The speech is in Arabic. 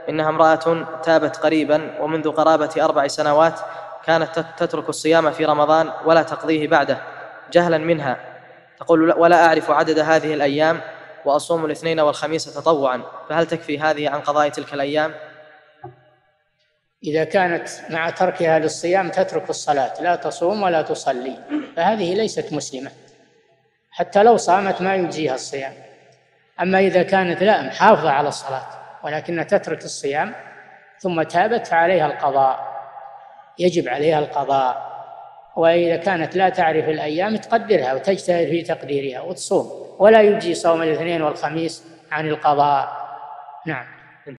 إنها امرأة تابت قريبا ومنذ قرابة 4 سنوات كانت تترك الصيام في رمضان ولا تقضيه بعده جهلا منها. تقول: ولا أعرف عدد هذه الأيام وأصوم الاثنين والخميس تطوعا، فهل تكفي هذه عن قضاء تلك الأيام؟ إذا كانت مع تركها للصيام تترك الصلاة، لا تصوم ولا تصلي، فهذه ليست مسلمة، حتى لو صامت ما يجزيها الصيام. أما إذا كانت لا محافظة على الصلاة ولكنها تترك الصيام ثم تابت فعليها القضاء، يجب عليها القضاء. وإذا كانت لا تعرف الأيام تقدرها وتجتهد في تقديرها وتصوم، ولا يجزي صوم الاثنين والخميس عن القضاء. نعم.